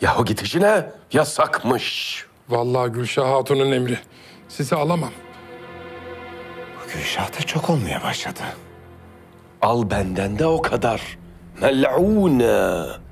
Yahu gidişine yasakmış. Vallahi Gülşah Hatun'un emri. Sizi alamam. Bu Gülşah da çok olmaya başladı. Al benden de o kadar. Mel'une.